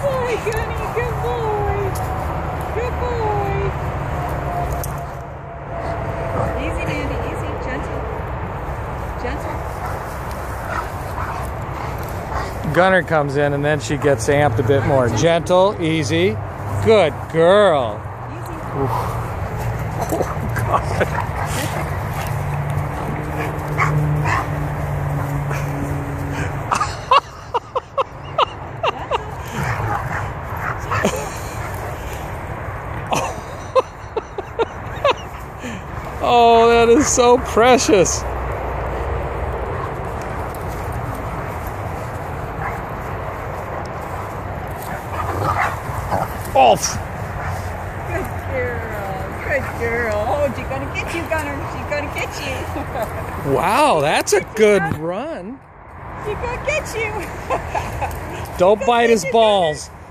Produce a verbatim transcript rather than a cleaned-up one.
boy, Gunny. Good boy. Good boy. Easy, Mandy. Easy. Gentle. Gentle. Gunner comes in and then she gets amped a bit more. Gentle, easy. Good girl. Easy. Oh, God. Oh, that is so precious. Oh. Good girl. Good girl. Oh, she's gonna get you, Gunner. She's gonna get you. Wow, that's a good run. She's gonna get you. Don't bite his balls.